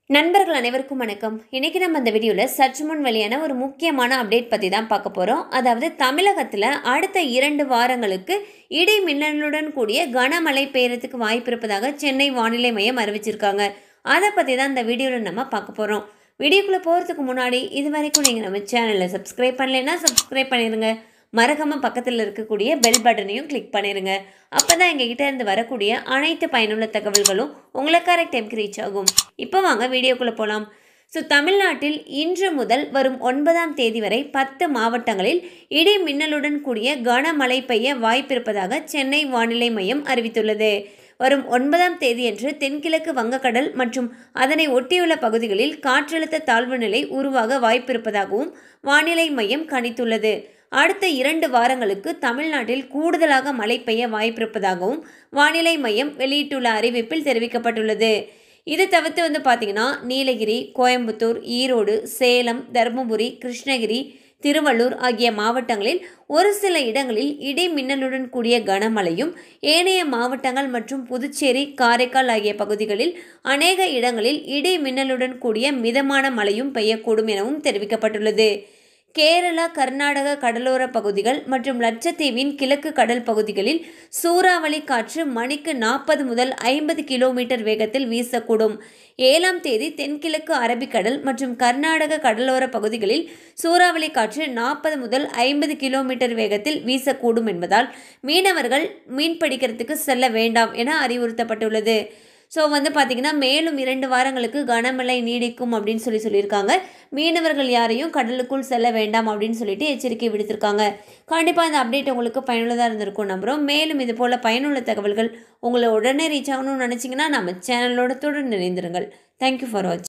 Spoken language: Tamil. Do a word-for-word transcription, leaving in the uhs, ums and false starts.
நண்பர்கள் அனைவருக்கும் வணக்கம். இன்னைக்கு நம்ம இந்த வீடியோவில் சற்று முன் வெளியான ஒரு முக்கியமான அப்டேட் பற்றி தான் பார்க்க போகிறோம். அதாவது தமிழகத்தில் அடுத்த இரண்டு வாரங்களுக்கு இடி மின்னலுடன் கூடிய கனமழை பெய்யறதுக்கு வாய்ப்பு இருப்பதாக சென்னை வானிலை மையம் அறிவிச்சிருக்காங்க. அதை பற்றி தான் இந்த வீடியோவில் நம்ம பார்க்க போகிறோம். வீடியோக்குள்ளே போகிறதுக்கு முன்னாடி இது வரைக்கும் நீங்கள் நம்ம சேனலை சப்ஸ்கிரைப் பண்ணலைன்னா சப்ஸ்கிரைப் பண்ணிடுங்க. மறக்காம பக்கத்தில் இருக்கக்கூடிய பெல் பட்டனையும் கிளிக் பண்ணிடுங்க. அப்போ தான் எங்ககிட்ட இருந்து வரக்கூடிய அனைத்து பயனுள்ள தகவல்களும் உங்களை கரெக்ட் டைம்க்கு ரீச் ஆகும். இப்போ வாங்க வீடியோக்குள்ளே போகலாம். ஸோ தமிழ்நாட்டில் இன்று முதல் வரும் ஒன்பதாம் தேதி வரை பத்து மாவட்டங்களில் இடி மின்னலுடன் கூடிய கனமழை பெய்ய வாய்ப்பிருப்பதாக சென்னை வானிலை மையம் அறிவித்துள்ளது. வரும் ஒன்பதாம் தேதியன்று தென்கிழக்கு வங்கக்கடல் மற்றும் அதனை ஒட்டியுள்ள பகுதிகளில் காற்றழுத்த தாழ்வு நிலை உருவாக வாய்ப்பிருப்பதாகவும் வானிலை மையம் கணித்துள்ளது. அடுத்த இரண்டு வாரங்களுக்கு தமிழ்நாட்டில் கூடுதலாக மழை பெய்ய வாய்ப்பிருப்பதாகவும் வானிலை மையம் வெளியிட்டுள்ள அறிவிப்பில் தெரிவிக்கப்பட்டுள்ளது. இது தவிர்த்து வந்து பார்த்திங்கன்னா நீலகிரி, கோயம்புத்தூர், ஈரோடு, சேலம், தருமபுரி, கிருஷ்ணகிரி, திருவள்ளூர் ஆகிய மாவட்டங்களில் ஒரு சில இடங்களில் இடி மின்னலுடன் கூடிய கனமழையும், ஏனைய மாவட்டங்கள் மற்றும் புதுச்சேரி, காரைக்கால் ஆகிய பகுதிகளில் அநேக இடங்களில் இடி மின்னலுடன் கூடிய மிதமான மழையும் பெய்யக்கூடும் எனவும் தெரிவிக்கப்பட்டுள்ளது. கேரளா, கர்நாடக கடலோர பகுதிகள் மற்றும் லட்சத்தீவின் கிழக்கு கடல் பகுதிகளில் சூறாவளி காற்று மணிக்கு நாற்பது முதல் ஐம்பது கிலோமீட்டர் வேகத்தில் வீசக்கூடும். ஏழாம் தேதி தென்கிழக்கு அரபிக்கடல் மற்றும் கர்நாடக கடலோர பகுதிகளில் சூறாவளி காற்று நாற்பது முதல் ஐம்பது கிலோமீட்டர் வேகத்தில் வீசக்கூடும் என்பதால் மீனவர்கள் மீன்பிடிக்கிறதுக்கு செல்ல வேண்டாம் என அறிவுறுத்தப்பட்டுள்ளது. ஸோ வந்து பார்த்திங்கன்னா மேலும் இரண்டு வாரங்களுக்கு கனமழை நீடிக்கும் அப்படின்னு சொல்லி சொல்லியிருக்காங்க. மீனவர்கள் யாரையும் கடலுக்குள் செல்ல வேண்டாம் அப்படின்னு சொல்லிட்டு எச்சரிக்கை விடுத்திருக்காங்க. கண்டிப்பாக இந்த அப்டேட் உங்களுக்கு பயனுள்ளதாக இருந்திருக்கும் நம்புகிறோம். மேலும் இது போல் பயனுள்ள தகவல்கள் உங்களை உடனே ரீச் ஆகணும்னு நினச்சிங்கன்னா நம்ம சேனலோட தொடர்ந்து இணைந்திருங்கள். தேங்க்யூ ஃபார் வாட்சிங்.